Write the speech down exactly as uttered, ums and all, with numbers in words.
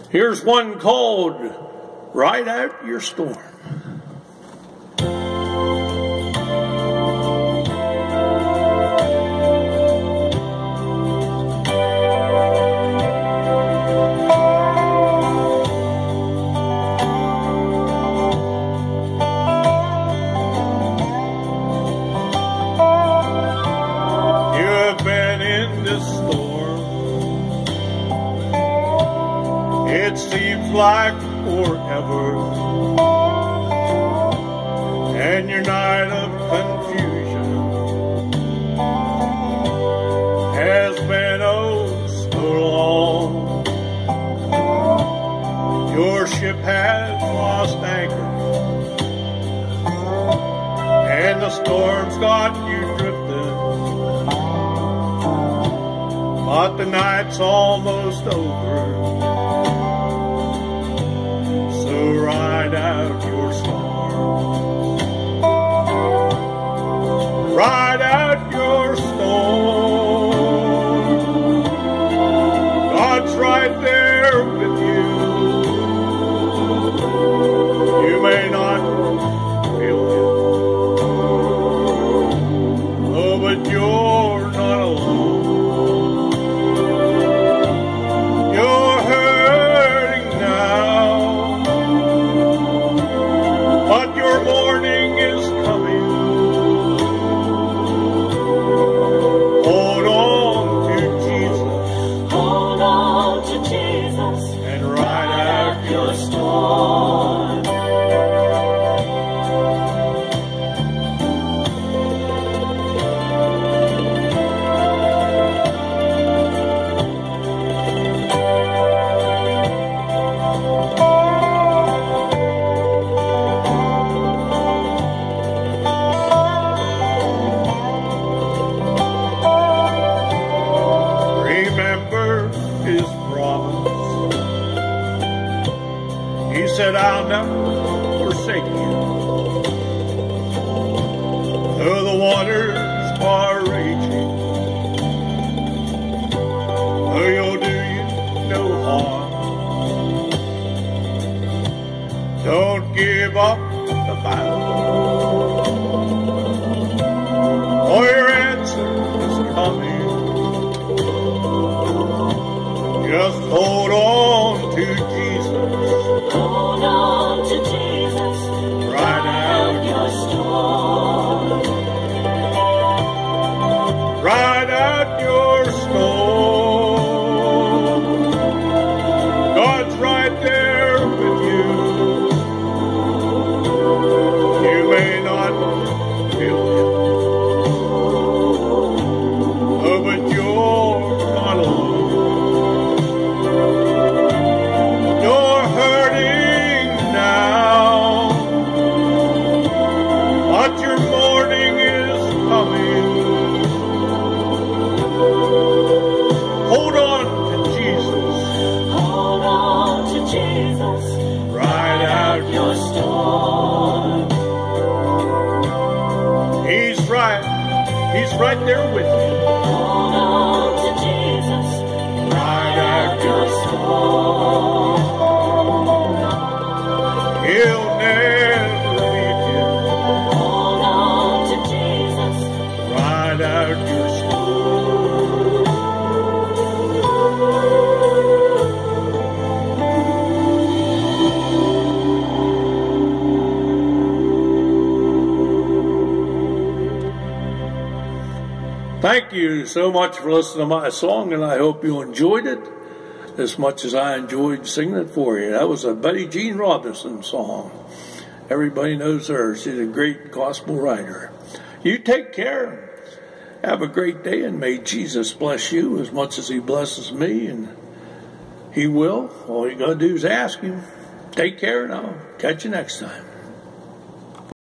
Here's one called Ride Out Your Storm. Like forever, and your night of confusion has been oh so long. Your ship has lost anchor, and the storm's got you drifting, but the night's almost over. So ride out your storm. Ride out your storm. God's right there with you. You may not feel Him, oh, but you're not alone. You're hurting now, but your morning is coming. Hold on to Jesus. Hold on to Jesus. And ride out your storm. Said, I'll never forsake you. Though the waters are raging, though you'll do you no harm, don't give up the battle, for your answer is coming. Just hold on to Jesus. Hold on to Jesus. Ride out your storm. Ride out your storm. God's right there with you. You may not feel Him, oh, but you're not alone. Hold on to Jesus. Hold on to Jesus. Ride out your storm. He's right. He's right there with you. Hold on to Jesus. Ride out your storm. He'll never leave you. Hold on to Jesus. Ride out your storm. Thank you so much for listening to my song, and I hope you enjoyed it as much as I enjoyed singing it for you. That was a Betty Jean Robinson song. Everybody knows her. She's a great gospel writer. You take care. Have a great day, and may Jesus bless you as much as He blesses me, and He will. All you got to do is ask Him. Take care, and I'll catch you next time.